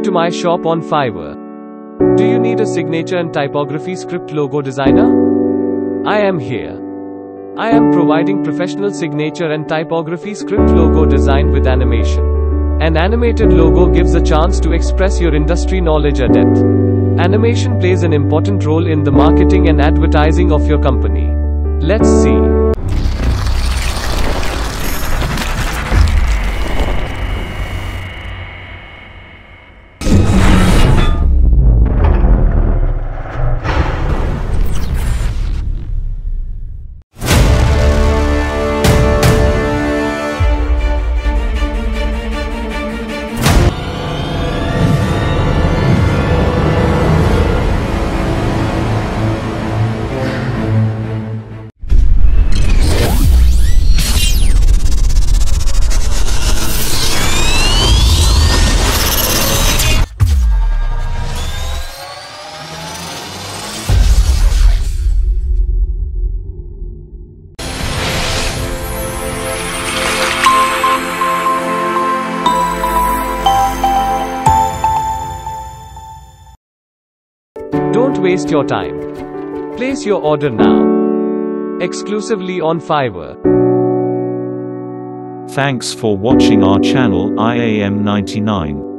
Welcome to my shop on Fiverr. Do you need a signature and typography script logo designer? I am here. I am providing professional signature and typography script logo design with animation. An animated logo gives a chance to express your industry knowledge at depth. Animation plays an important role in the marketing and advertising of your company. Let's see. Don't waste your time. Place your order now. Exclusively on Fiverr. Thanks for watching our channel IAM99.